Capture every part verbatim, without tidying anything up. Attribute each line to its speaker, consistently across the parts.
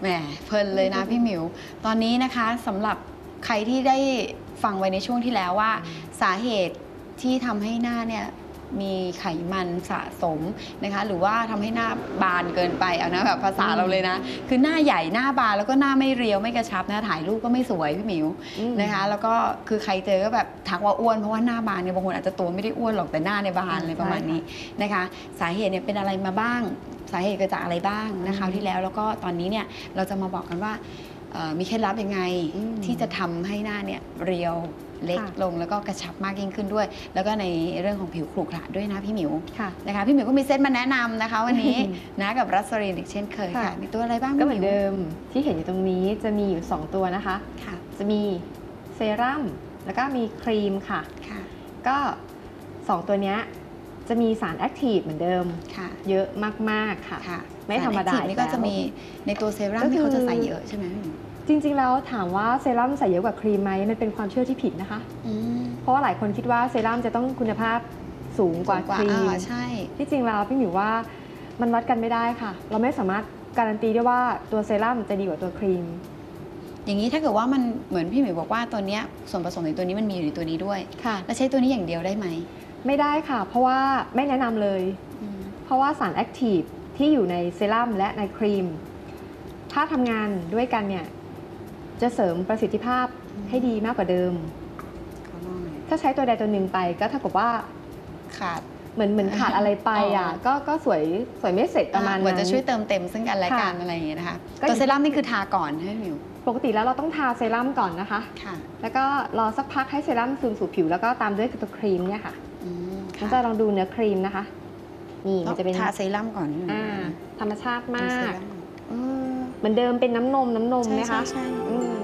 Speaker 1: แหมเพลินเลยนะพี่หมิวตอนนี้นะคะสำหรับใครที่ได้ฟังไว้ในช่วงที่แล้วว่าสาเหตุที่ทำให้หน้าเนี่ยมีไขมันสะสมนะคะหรือว่าทำให้หน้าบานเกินไปเอานะแบบภาษาเราเลยนะคือหน้าใหญ่หน้าบานแล้วก็หน้าไม่เรียวไม่กระชับนะถ่ายรูปก็ไม่สวยพี่หมิวนะคะแล้วก็คือใครเจอก็แบบทักว่าอ้วนเพราะว่าหน้าบานเนี่ยบางคนอาจจะตัวไม่ได้อ้วนหรอกแต่หน้าในบานเลยประมาณนี้นะคะสาเหตุเนี่ยเป็นอะไรมาบ้างสาเหตุเกิดจากอะไรบ้างนะคะที่แล้วแล้วก็ตอนนี้เนี่ยเราจะมาบอกกันว่ามีเคล็ดลับยังไงที่จะทำให้หน้าเนี่ยเรียวเล็กลงแล้วก็กระชับมากยิ่งขึ้นด้วยแล้วก็ในเรื่องของผิวขรุขระด้วยนะพี่หมิวนะคะพี่หมิวก็มีเซตมาแนะนำนะคะวันนี้ นะกับรัสรีนอีกเช่นเคยค่ะมีตัวอะไรบ้าง
Speaker 2: ก็เหมือนเดิมที่เห็นอยู่ตรงนี้จะมีอยู่สองตัวนะคะจะมีเซรั่มแล้วก็มีครีมค่ะก็สองตัวนี้จะมีสารแอคทีฟเหมือนเดิมเยอะมากๆค่ะไม่ธรรมดา
Speaker 1: นี่ก็จะมีในตัวเซรั่มที่เขาจะใส่เยอะใช่ไหม
Speaker 2: จริงๆแล้วถามว่าเซรั่มใส่เยอะกว่าครีมไหมมันเป็นความเชื่อที่ผิดนะคะเพราะว่าหลายคนคิดว่าเซรั่มจะต้องคุณภาพสูงกว่าครีม
Speaker 1: ใช่
Speaker 2: ที่จริงแล้วพี่หมิวว่ามันวัดกันไม่ได้ค่ะเราไม่สามารถการันตีได้ว่าตัวเซรั่มจะดีกว่าตัวครีม
Speaker 1: อย่างนี้ถ้าเกิดว่ามันเหมือนพี่หมิวบอกว่าตัวนี้ส่วนผสมในตัวนี้มันมีอยู่ในตัวนี้ด้วยแล้วใช้ตัวนี้อย่างเดียวได้ไหม
Speaker 2: ไม่ได้ค่ะเพราะว่าไม่แนะนำเลยเพราะว่าสารแอคทีฟที่อยู่ในเซรั่มและในครีมถ้าทำงานด้วยกันเนี่ยจะเสริมประสิทธิภาพให้ดีมากกว่าเดิมถ้าใช้ตัวใดตัวหนึ่งไปก็เท่ากับว่า
Speaker 1: ขาด
Speaker 2: เหมือนเหมือนขาดอะไรไปอ่ะก็ก็สวยสวยไม่เสร็จประมาณนั้น
Speaker 1: เหมือนจะช่วยเติมเต็มซึ่งกันและกันอะไรอย่างเงี้ยนะคะตัวเซรั่มนี่คือทาก่อนให้มิว
Speaker 2: ปกติแล้วเราต้องทาเซรั่มก่อนนะคะแล้วก็รอสักพักให้เซรั่มซึมสู่ผิวแล้วก็ตามด้วยตัวครีมเนี่ยค่ะเราจะลองดูเนื้อครีมนะคะนี่มันจะเป็น
Speaker 1: ทาเซรั่มก่อน
Speaker 2: อ่าธรรมชาติมากเหมือนเดิมเป็นน้ำนมน้ำนมไหมคะ
Speaker 1: ใช่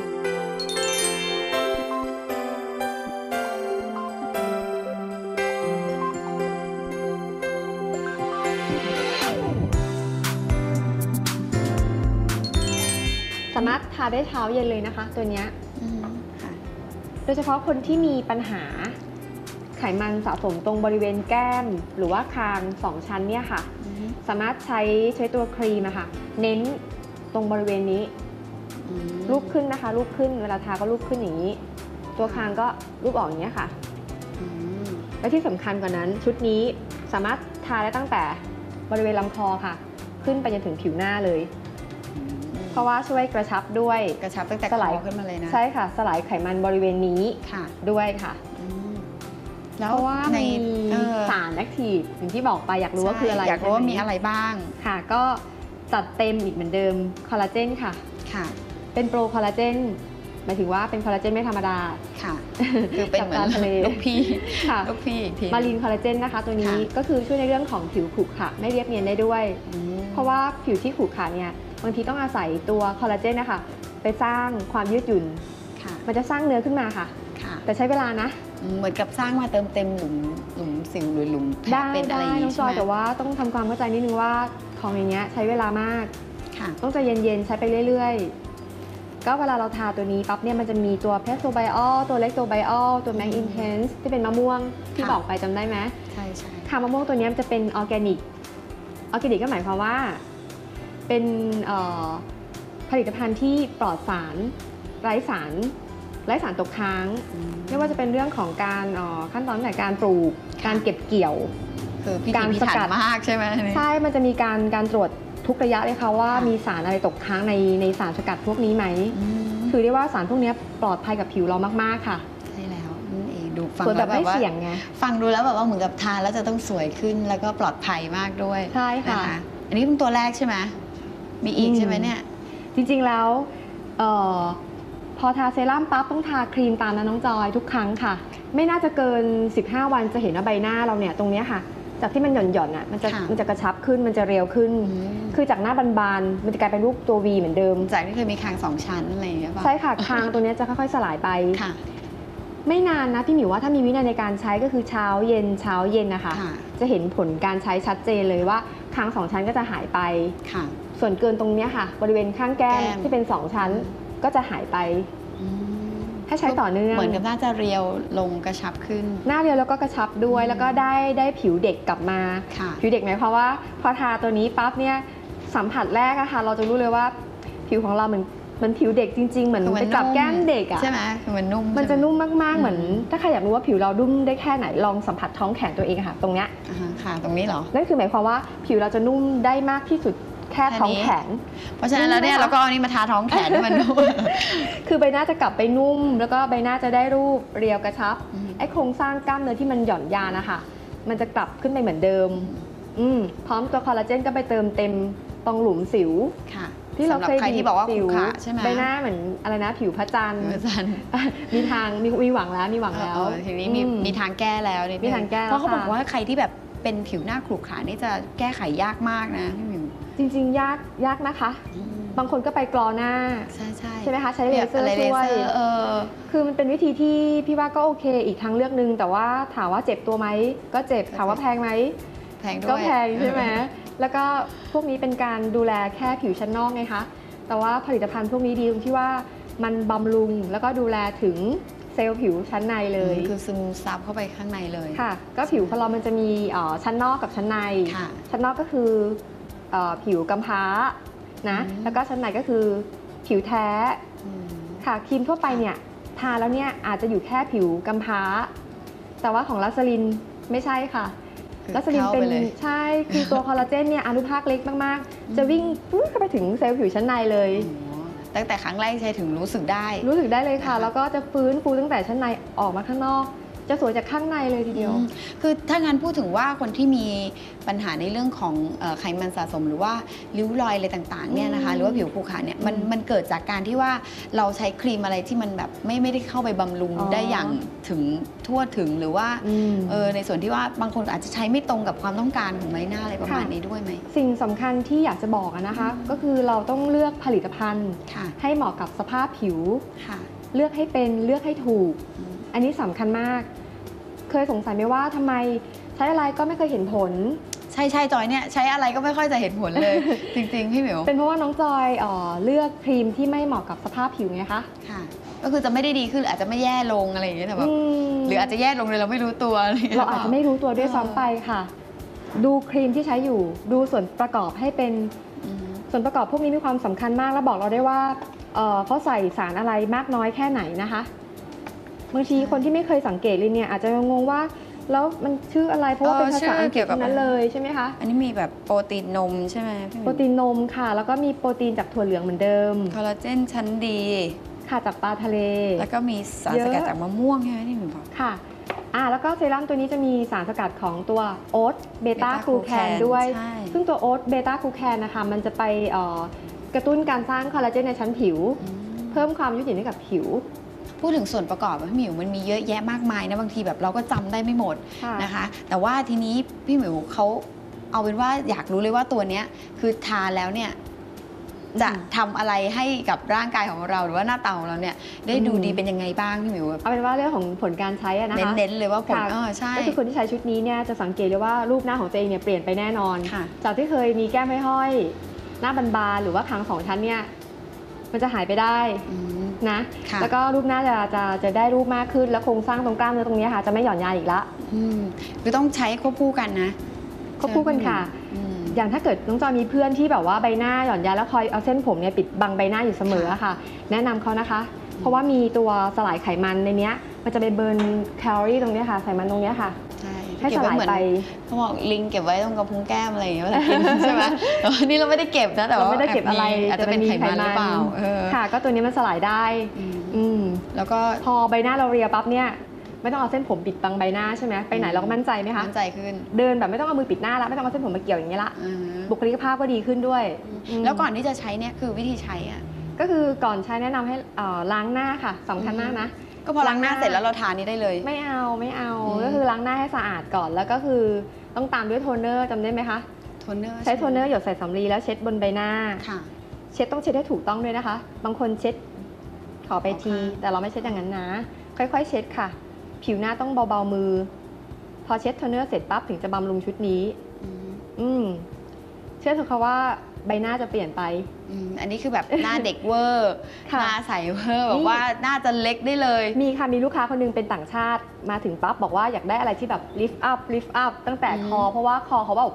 Speaker 2: สามารถทาได้เช้าเย็นเลยนะคะตัวนี้โดยเฉพาะคนที่มีปัญหาไขมันสะสมตรงบริเวณแก้มหรือว่าคางสองชั้นเนี่ยค่ะสามารถใช้ใช้ตัวครีมอะค่ะเน้นตรงบริเวณนี้รูปขึ้นนะคะรูปขึ้นเวลาทาก็รูปขึ้นอย่างนี้ตัวคางก็รูปออกอย่างนี้ค่ะและที่สำคัญกว่านั้นชุดนี้สามารถทาได้ตั้งแต่บริเวณลำคอค่ะขึ้นไปจนถึงผิวหน้าเลยเพราะว่าช่วยกระชับด้วย
Speaker 1: กระชับตั้งแต่คอขึ้นมาเลยนะ
Speaker 2: ใช่ค่ะสลายไขมันบริเวณนี้ด้วยค่ะแล้วว่าในสารแอคทีฟอย่างที่บอกไปอยากรู้ว่าคืออะไร
Speaker 1: อยากรู้ว่ามีอะไรบ้าง
Speaker 2: ค่ะก็จัดเต็มอีกเหมือนเดิมคอลลาเจนค่ะ
Speaker 1: ค่ะ
Speaker 2: เป็นโปรคอลลาเจนหมายถึงว่าเป็นคอลลาเจนไม่ธรรมดา
Speaker 1: ค่ะคือเป็นเหมือนลูกพี่
Speaker 2: ค่ะ
Speaker 1: ลูกพี่อีกที
Speaker 2: มารีนคอลลาเจนนะคะตัวนี้ก็คือช่วยในเรื่องของผิวขรุขระไม่เรียบเนียนได้ด้วยเพราะว่าผิวที่ขรุขระเนี่ยบางทีต้องอาศัยตัวคอลลาเจนนะคะไปสร้างความยืดหยุ่นมันจะสร้างเนื้อขึ้นมาค่ะแต่ใช้เวลานะ
Speaker 1: เหมือนกับสร้างมาเติมเต็มหลุมหลุมสิวหรือหลุม
Speaker 2: เป็นอะไรอย่างนี้ใช่ไหมแต่ว่าต้องทำความเข้าใจนิดนึงว่าของอย่างเงี้ยใช้เวลามากต้องใจเย็นๆใช้ไปเรื่อยๆก็เวลาเราทาตัวนี้ปั๊บเนี่ยมันจะมีตัวเพสโซไบออลตัวเล็กโซไบออลตัวแมกอินเทนส์ที่เป็นมะม่วงที่บอกไปจำได้ไหม
Speaker 1: ใช่ใช่
Speaker 2: ค่ะมะม่วงตัวนี้มันจะเป็นออร์แกนิกออร์แกนิกก็หมายความว่าเป็นผลิตภัณฑ์ที่ปลอดสารไร้สารไร้สารตกค้างไม่ว่าจะเป็นเรื่องของการขั้นตอนในการปลูกการเก็บเกี่ยว
Speaker 1: การสกัดมากใช่ไหม
Speaker 2: ใช่มันจะมีการการตรวจทุกระยะเลยค่ะว่ามีสารอะไรตกค้างในในสารสกัดพวกนี้ไหมถือได้ว่าสารพวกนี้ปลอดภัยกับผิวเรามากๆค่ะ
Speaker 1: ใช่แล้วนั่นเองดูฟัง
Speaker 2: แบบไม่เสี่ยงไง
Speaker 1: ฟังดูแล้วแบบว่าเหมือนกับทานแล้วจะต้องสวยขึ้นแล้วก็ปลอดภัยมากด้วย
Speaker 2: ใช่ค่ะ
Speaker 1: อันนี้เป็นตัวแรกใช่ไหมมีอีกใช่ไหมเนี่ย
Speaker 2: จริงๆแล้วพอทาเซรั่มปั๊บต้องทาครีมตามนะน้องจอยทุกครั้งค่ะไม่น่าจะเกินสิบห้าวันจะเห็นว่าใบหน้าเราเนี่ยตรงนี้ค่ะจากที่มันหย่อนๆอ่ะมันจะมันจะกระชับขึ้นมันจะเรียวขึ้นคือจากหน้าบานๆมันจะกลายเป็นรูปตัว วี เหมือนเดิม
Speaker 1: จากที่เคยมีคางสองชั้นอะไรอย่างเงี้ยป่ะ
Speaker 2: ใช่ค่ะคางตัวนี้จะค่อยๆสลายไปไม่นานนะพี่หมิวว่าถ้ามีวินัยในการใช้ก็คือเช้าเย็นเช้าเย็นนะคะจะเห็นผลการใช้ชัดเจนเลยว่าคางสองชั้นก็จะหายไปส่วนเกินตรงนี้ค่ะบริเวณข้างแก้มที่เป็นสองชั้นก็จะหายไปถ้าใช้ต่อเนื่อง
Speaker 1: เหมือนกับน่าจะเรียวลงกระชับขึ้น
Speaker 2: หน้าเรียวแล้วก็กระชับด้วยแล้วก็ได้ได้ผิวเด็กกลับมาผิวเด็กหมายความว่าพอทาตัวนี้ปั๊บเนี่ยสัมผัสแรกอะค่ะเราจะรู้เลยว่าผิวของเราเหมือนเหมือนผิวเด็กจริงๆเหมือนไปจับแก้มเด็กอ่ะ
Speaker 1: ใช่ไหมคือมันนุ่ม
Speaker 2: มันจะนุ่มมากๆเหมือนถ้าใครอยากรู้ว่าผิวเรานุ่มได้แค่ไหนลองสัมผัสท้องแขนตัวเองค่ะตรงเนี้ย
Speaker 1: ค่ะตรงนี้เหรอ
Speaker 2: นั่นคือหมายความว่าผิวเราจะนุ่มได้มากที่สุดแค่ท้องแขน
Speaker 1: เพราะฉะนั้นแล้วเนี่ยเราก็เอานี้มาทาท้องแขนให้มันนุ่ม
Speaker 2: คือใบหน้าจะกลับไปนุ่มแล้วก็ใบหน้าจะได้รูปเรียวกระชับไอ้โครงสร้างกล้ามเนื้อที่มันหย่อนยานนะคะมันจะกลับขึ้นไปเหมือนเดิมอืมพร้อมตัวคอลลาเจนก็ไปเติมเต็มตรงหลุมสิว
Speaker 1: ค่ะ
Speaker 2: ที่เราเคย
Speaker 1: ใครที่บอกว่าขุขะใช่ไหม
Speaker 2: ใบหน้าเหมือนอะไรนะผิวพระจันทร์มีทางมีมีหวังแล้วมีหวังแล้ว
Speaker 1: ทีนี้มีมีทางแก้แล้ว
Speaker 2: มีทางแก้
Speaker 1: เพราะเขาบอกว่าใครที่แบบเป็นผิวหน้าขรุขระนี่จะแก้ไขยากมากนะพี่มิว
Speaker 2: จริงๆยากยากนะคะบางคนก็ไปกรอหน้า
Speaker 1: ใช่ใช่
Speaker 2: ใช่ไหมคะใช้เลเซอร์ช่วย
Speaker 1: เออ
Speaker 2: คือมันเป็นวิธีที่พี่ว่าก็โอเคอีกทางเลือกนึงแต่ว่าถามว่าเจ็บตัวไหมก็เจ็บถามว่าแพงไหม
Speaker 1: แพงด้วย
Speaker 2: ก็แพงใช่ไหมแล้วก็พวกนี้เป็นการดูแลแค่ผิวชั้นนอกไงคะแต่ว่าผลิตภัณฑ์พวกนี้ดีตรงที่ว่ามันบำรุงแล้วก็ดูแลถึงเซลล์ผิวชั้นในเลย
Speaker 1: คือซึมซับเข้าไปข้างในเลย
Speaker 2: ค่ะก็ผิวของเรามันจะมีชั้นนอกกับชั้นในชั้นนอกก็คือผิวกำพร้านะแล้วก็ชั้นในก็คือผิวแท้ค่ะครีมทั่วไปเนี่ยทาแล้วเนี่ยอาจจะอยู่แค่ผิวกำพร้าแต่ว่าของลัสลินไม่ใช่ค่ะลัสลินเป็นใช่คือตัวคอลลาเจนเนี่ยอนุภาคเล็กมากๆจะวิ่งปุ๊บเข้าไปถึงเซลล์ผิวชั้นในเลย
Speaker 1: ตั้งแต่ครั้งแรกใช้ถึงรู้สึกได้
Speaker 2: รู้สึกได้เลยค่ะแล้วก็จะฟื้นฟูตั้งแต่ชั้นในออกมาข้างนอกจะสวยจากข้างในเลยทีเดียว
Speaker 1: คือถ้างั้นพูดถึงว่าคนที่มีปัญหาในเรื่องของไขมันสะสมหรือว่าริ้วรอยอะไรต่างๆเนี่ยนะคะหรือว่าผิวขรุขระเนี่ยมันมันเกิดจากการที่ว่าเราใช้ครีมอะไรที่มันแบบไม่ไม่ได้เข้าไปบำรุงได้อย่างถึงทั่วถึงหรือว่าเออในส่วนที่ว่าบางคนอาจจะใช้ไม่ตรงกับความต้องการของใบหน้าอะไรประมาณนี้ด้วยไหม
Speaker 2: สิ่งสำคัญที่อยากจะบอกนะคะก็คือเราต้องเลือกผลิตภัณฑ์ให้เหมาะกับสภาพผิวเลือกให้เป็นเลือกให้ถูกอันนี้สำคัญมากเคยสงสัยไหมว่าทำไมใช้อะไรก็ไม่เคยเห็นผล
Speaker 1: ใช่ใช่จอยเนี่ยใช้อะไรก็ไม่ค่อยจะเห็นผลเลย จริงๆพี่หมิว
Speaker 2: เป็นเพราะว่าน้องจอยเอ่อเลือกครีมที่ไม่เหมาะกับสภาพผิวไงคะ
Speaker 1: ค่ะก็คือจะไม่ได้ดีขึ้นอาจจะไม่แย่ลงอะไรอย่างเงี้ยแต่แบบหรืออาจจะแย่ลงเลยเราไม่รู้ตัว
Speaker 2: เราอาจจะไม่รู้ตัวด้วยซ้ำไปค่ะดูครีมที่ใช้อยู่ดูส่วนประกอบให้เป็นส่วนประกอบพวกนี้มีความสำคัญมากและบอกเราได้ว่าเขาใส่สารอะไรมากน้อยแค่ไหนนะคะบางทีคนที่ไม่เคยสังเกตเลยเนี่ยอาจจะงงว่าแล้วมันชื่ออะไรเพราะว่าเป็นภาษาอังกฤษนั้นเลยใช่ไหมคะ
Speaker 1: อันนี้มีแบบโปรตีนนมใช่ไหม
Speaker 2: โปรตีนนมค่ะแล้วก็มีโปรตีนจากถั่วเหลืองเหมือนเดิม
Speaker 1: คอลลาเจนชั้นดี
Speaker 2: ค่ะจากปลาทะเล
Speaker 1: แล้วก็มีสารสกัดจากมะม่วงใช่ไหมที่หนูบอก
Speaker 2: ค่ะอ่าแล้วก็เซรั่มตัวนี้จะมีสารสกัดของตัวโอ๊ตเบต้ากลูแคนด้วยซึ่งตัวโอ๊ตเบต้ากลูแคนนะคะมันจะไปกระตุ้นการสร้างคอลลาเจนในชั้นผิวเพิ่มความยืดหยุ่นให้กับผิว
Speaker 1: พูดถึงส่วนประกอบพี่หมิวมันมีเยอะแยะมากมายนะบางทีแบบเราก็จำได้ไม่หมดนะคะแต่ว่าทีนี้พี่หมิวเขาเอาเป็นว่าอยากรู้เลยว่าตัวเนี้ยคือทานแล้วเนี่ยจะทำอะไรให้กับร่างกายของเราหรือว่าหน้าตาของเราเนี่ยได้ดูดีเป็นยังไงบ้างพี่หมิว
Speaker 2: เอาเป็นว่าเรื่องของผลการใช้นะคะ
Speaker 1: เน้นๆเลยว่าผลเออใช่
Speaker 2: ก็คือคนที่ใช้ชุดนี้เนี่ยจะสังเกตเลยว่ารูปหน้าของตัวเองเนี่ยเปลี่ยนไปแน่นอนจากที่เคยมีแก้มห้อยหน้าบานๆหรือว่าคางสองชั้นเนี่ยมันจะหายไปได้นะแล้วก็รูปหน้าจะจะจะได้รูปมากขึ้นแล้วโครงสร้างตรงกล้ามเนื้อตรงนี้ค่ะจะไม่หย่อนยานอีกละ
Speaker 1: คือต้องใช้ควบคู่กันนะ
Speaker 2: ควบคู่กันค่ะอย่างถ้าเกิดน้องจอยมีเพื่อนที่แบบว่าใบหน้าหย่อนยานแล้วคอยเอาเส้นผมเนี่ยปิดบังใบหน้าอยู่เสมอค่ะแนะนำเขานะคะเพราะว่ามีตัวสลายไขมันในนี้มันจะไปเบิร์นแคลอรี่ตรงนี้ค่ะไขมันตรงนี้ค่ะให้สลายไป
Speaker 1: เขาบอกลิงเก็บไว้ตรงกระพุ้งแก้มอะไรอย่างเงี้ยเวลากินใช่ไหมแต่ว่านี่เราไม่ได้เก็บนะแต่ว่า
Speaker 2: ไม่ได้เก็บอะไร
Speaker 1: อาจจะเป็นไขมันหรือเปล่า
Speaker 2: ค่ะก็ตัวนี้มันสลายได้
Speaker 1: แล้วก็
Speaker 2: พอใบหน้าเราเรียวปั๊บเนี่ยไม่ต้องเอาเส้นผมปิดบังใบหน้าใช่ไหมไปไหนเราก็มั่นใจไหมคะ
Speaker 1: มั่นใจขึ้น
Speaker 2: เดินแบบไม่ต้องเอามือปิดหน้าแล้วไม่ต้องเอาเส้นผมมาเกี่ยวอย่างนี้ละบุคลิกภาพก็ดีขึ้นด้วย
Speaker 1: แล้วก่อนที่จะใช้เนี่ยคือวิธีใช้อ่ะ
Speaker 2: ก็คือก่อนใช้แนะนำให้ล้างหน้าค่ะสำคัญมากนะ
Speaker 1: ก็พอล้างหน้าเสร็จแล้วเราทานี้ได้เลย
Speaker 2: ไม่เอาไม่เอาก็คือล้างหน้าให้สะอาดก่อนแล้วก็คือต้องตามด้วยโทนเนอร์จำได้ไหมคะ
Speaker 1: โทนเนอร์
Speaker 2: ใช้โทนเนอร์หยดใส่สำลีแล้วเช็ดบนใบหน้าเช็ดต้องเช็ดให้ถูกต้องด้วยนะคะบางคนเช็ดขอไปทีแต่เราไม่เช็ดอย่างนั้นนะค่อยๆเช็ดค่ะผิวหน้าต้องเบาๆมือพอเช็ดโทนเนอร์เสร็จปั๊บถึงจะบำรุงชุดนี้อืมเชื่อเถอะค่ะว่าใบหน้าจะเปลี่ยนไป
Speaker 1: อันนี้คือแบบหน้าเด็กเวอร์หน้าใสเวอร์แบบว่าหน้าจะเล็กได้เลย
Speaker 2: มีค่ะมีลูกค้าคนนึงเป็นต่างชาติมาถึงปั๊บบอกว่าอยากได้อะไรที่แบบลิฟต์อัพลิฟต์อัพตั้งแต่คอเพราะว่าคอเขาแบบ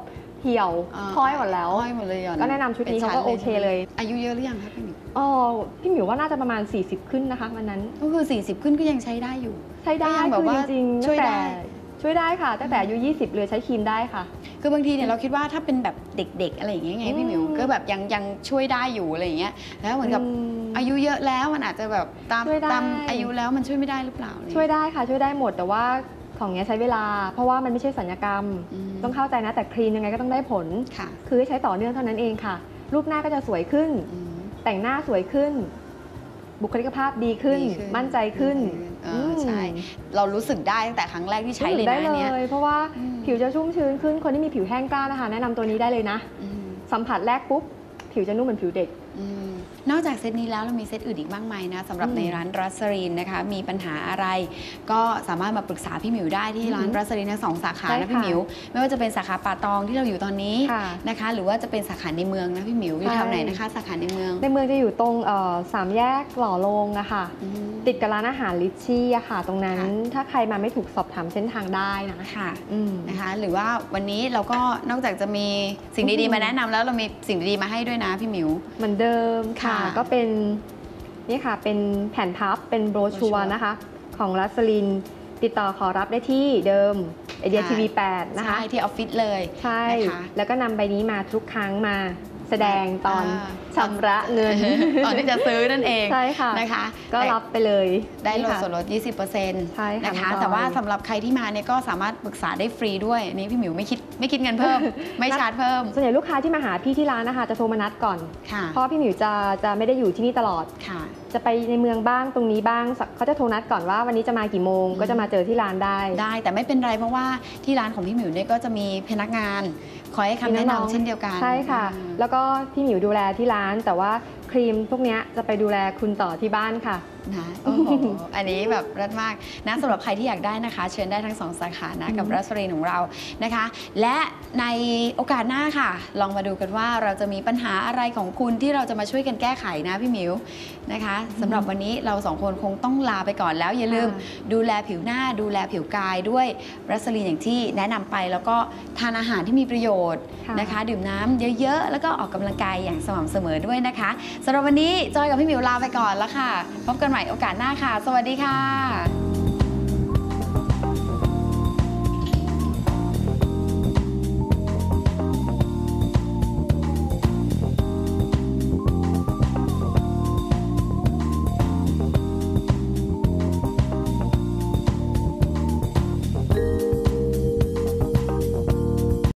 Speaker 2: เหี่ยว
Speaker 1: อ่า
Speaker 2: ห้อยหมดแล้ว
Speaker 1: ห้อยหมดเลยหย่อน
Speaker 2: ก็แนะนำชุดนี้เขาก็โอเคเลย
Speaker 1: อายุเยอะหรือยังคะพี่หมิว
Speaker 2: อ๋อพี่หมิวว่าน่าจะประมาณสี่สิบขึ้นนะคะวันนั้น
Speaker 1: ก็คือสี่สิบขึ้นก็ยังใช้ได้อยู่
Speaker 2: ใช้ได้
Speaker 1: ก็ยังแบบ
Speaker 2: คือ
Speaker 1: ว่า
Speaker 2: จริงๆ
Speaker 1: ช่วย
Speaker 2: ตั้ง
Speaker 1: ได้
Speaker 2: แต่ช่วยได้ค่ะตั้งแต่อายุยี่สิบเลยใช้ครีมได้ค่ะ
Speaker 1: คือบางทีเนี่ยเราคิดว่าถ้าเป็นแบบเด็กๆอะไรอย่างเงี้ยไงพี่หมิว
Speaker 2: อืม
Speaker 1: ก็แบบยังยังช่วยได้อยู่อะไรอย่างเงี้ยแล้วเหมือนกับ
Speaker 2: ม
Speaker 1: อายุเยอะแล้วมันอาจจะแบบตาม
Speaker 2: ช่วยได้
Speaker 1: ตามอายุแล้วมันช่วยไม่ได้หรือเปล่าอะไร
Speaker 2: ช่วยได้ค่ะช่วยได้หมดแต่ว่าของเนี้ยใช้เวลา เพราะว่ามันไม่ใช่สัญญกรรม
Speaker 1: อืม
Speaker 2: ต้องเข้าใจนะแต่ครีมยังไงก็ต้องได้ผล
Speaker 1: ค่ะ
Speaker 2: คือให้ใช้ต่อเนื่องเท่านั้นเองค่ะ รูปหน้าก็จะสวยขึ้น
Speaker 1: อืม
Speaker 2: แต่งหน้าสวยขึ้น บุคลิกภาพดีขึ้น
Speaker 1: ดีขึ้น
Speaker 2: มั่นใจขึ้น
Speaker 1: เออใช่ เรารู้สึกได้ตั้งแต่ครั้งแรกที่ใช้เลย
Speaker 2: ได้
Speaker 1: นะ
Speaker 2: เล
Speaker 1: อันเนี้ย
Speaker 2: ย เพราะว่า
Speaker 1: อืม
Speaker 2: ผิวจะชุ่มชื้นขึ้น คนที่มีผิวแห้งกร้านนะคะ แนะนำตัวนี้ได้เลยนะ
Speaker 1: อืม
Speaker 2: สัมผัสแรกปุ๊บ ผิวจะนุ่มเหมือนผิวเด็ก
Speaker 1: อืมนอกจากเซตนี้แล้วเรามีเซตอื่นอีกมากมายนะสำหรับ
Speaker 2: อืม
Speaker 1: ในร้านรัสรีนนะคะมีปัญหาอะไร ก็สามารถมาปรึกษาพี่หมิวได้ที่ร้าน
Speaker 2: อืม
Speaker 1: รัสรีนทั้งสองสาขา
Speaker 2: ใช่
Speaker 1: นะพี่
Speaker 2: ค่ะ
Speaker 1: หมิว ไม่ว่าจะเป็นสาขาป่าตองที่เราอยู่ตอนนี้
Speaker 2: ค่ะ
Speaker 1: นะคะ หรือว่าจะเป็นสาขาในเมืองนะพี่หมิวอยู่
Speaker 2: ใช่
Speaker 1: แถวไหนนะคะสาขาในเมือง
Speaker 2: ในเมืองจะอยู่ตรงเอ่อสามแยกหล่อโลงอะค่ะ
Speaker 1: อืม
Speaker 2: ติดกับร้านอาหารลิชชี่อะค่ะ ตรงนั้น
Speaker 1: ค่ะ
Speaker 2: ถ้าใครมาไม่ถูกสอบถามเส้นทางได้นะ
Speaker 1: ค่ะ
Speaker 2: อืม
Speaker 1: นะคะ หรือว่าวันนี้เราก็นอกจากจะมีสิ่งดี
Speaker 2: อื
Speaker 1: ๆ
Speaker 2: ม
Speaker 1: มาแนะนำแล้วเรามีสิ่งดีๆมาให้ด้วยนะพี่หมิว
Speaker 2: เหมือนเดิมค่ะ
Speaker 1: ค่ะ
Speaker 2: ก็เป็นนี่ค่ะเป็นแผ่นพับเป็นโบรชัว
Speaker 1: โบรชัวร์
Speaker 2: ร์นะคะ ของรัสลิน ติดต่อขอรับได้ที่เดิมไอเดีย
Speaker 1: ใช่
Speaker 2: ทีวีแปดนะคะ
Speaker 1: ใช่ที่ออฟฟิศเลย
Speaker 2: ใช่
Speaker 1: นะคะ
Speaker 2: แล้วก็นำใบนี้มาทุกครั้งมาแสดงตอน
Speaker 1: อ่า
Speaker 2: ชำระเงิน
Speaker 1: ตอนที่จะซื้อนั่นเอง
Speaker 2: ใช่ค่ะ
Speaker 1: นะคะ
Speaker 2: ก็รับไปเลย
Speaker 1: ได้ล
Speaker 2: นี่
Speaker 1: ด
Speaker 2: ค่ะ
Speaker 1: ส่วนลด ยี่สิบเปอร์เซ็นต์
Speaker 2: ใช่ค่ะ
Speaker 1: นะคะ
Speaker 2: น้องจอย
Speaker 1: แต่ว่าสำหรับใครที่มาเนี่ยก็สามารถปรึกษาได้ฟรีด้วยอันนี้พี่หมิวไม่คิดไม่คิดเงินเพิ่ม ไม่ชาร์จเพิ่ม
Speaker 2: ส่วนใหญ่ลูกค้าที่มาหาพี่ที่ร้านนะคะ จะโทรมานัดก่อน
Speaker 1: ค่ะ
Speaker 2: เพราะว่าพี่หมิวจะจะไม่ได้อยู่ที่นี่ตลอด
Speaker 1: ค่ะ
Speaker 2: จะไปในเมืองบ้างตรงนี้บ้างสักเขาจะโทรนัดก่อนว่าวันนี้จะมากี่โมง
Speaker 1: อืม
Speaker 2: ก็จะมาเจอที่ร้านได้
Speaker 1: ได้แต่ไม่เป็นไรเพราะว่าที่ร้านของพี่หมิวเนี่ยก็จะมีพนักงานคอยให้คำแนะ
Speaker 2: มีน้องๆ
Speaker 1: นำเช่นเดียวกัน
Speaker 2: ใช่ค่ะ
Speaker 1: อืม
Speaker 2: แล้วก็พี่หมิวดูแลที่ร้าน แต่ว่าครีมพวกเนี้ยจะไปดูแลคุณต่อที่บ้านค่ะ
Speaker 1: นะโอ้โห อันนี้แบบรัดมากนะสำหรับใครที่อยากได้นะคะ เชิญได้ทั้งสองสาขานะกับ
Speaker 2: อืม
Speaker 1: รัสรีนของเรานะคะ และในโอกาสหน้าค่ะ ลองมาดูกันว่าเราจะมีปัญหาอะไรของคุณที่เราจะมาช่วยกันแก้ไขนะพี่หมิวนะคะสำหรับวันนี้เราสองคนคงต้องลาไปก่อนแล้วอย่าลืม ดูแลผิวหน้าดูแลผิวกายด้วยรัสลีนอย่างที่แนะนำไปแล้วก็ทานอาหารที่มีประโยชน์
Speaker 2: ค่ะ
Speaker 1: นะคะ ดื่มน้ำเยอะๆ แล้วก็ออกกำลังกายอย่างสม่ำเสมอด้วยนะคะสำหรับวันนี้จอยกับพี่หมิวลาไปก่อนแล้วค่ะ พบกันใหม่โอกาสหน้าค่ะ สวัสดีค่ะ